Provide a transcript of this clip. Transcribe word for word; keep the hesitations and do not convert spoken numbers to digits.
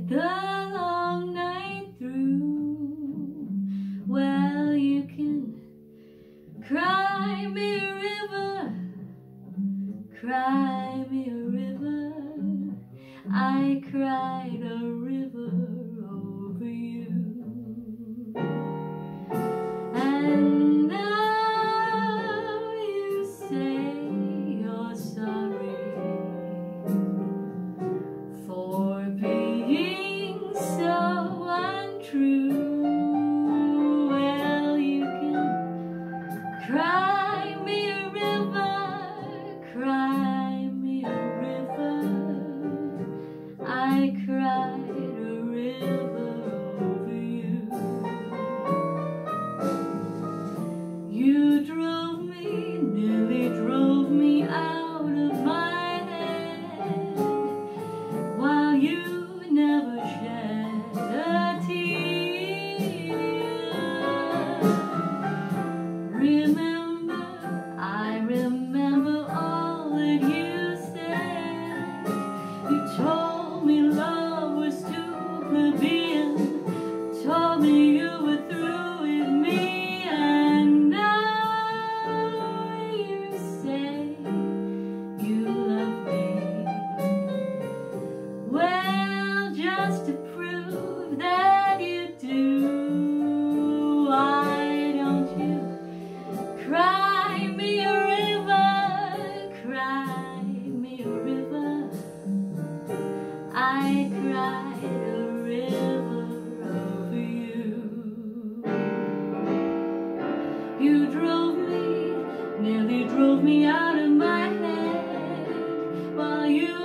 the long night through. Well, you can cry me a river, cry me a river. I cried a river over you. And now you say you're sorry for being so untrue. Well, you can cry me a river, cry me a river. I cried a river over you. You drove me, nearly drove me out of my head, while you never shed a tear. Remember, I remember all that you said. You told me love was too plebeian, told me you were through with me, and now you say you love me. Well, just to prove that you do, why don't you cry me a river, cry me a river. I cried a river over you. You drove me, nearly drove me out of my head, while you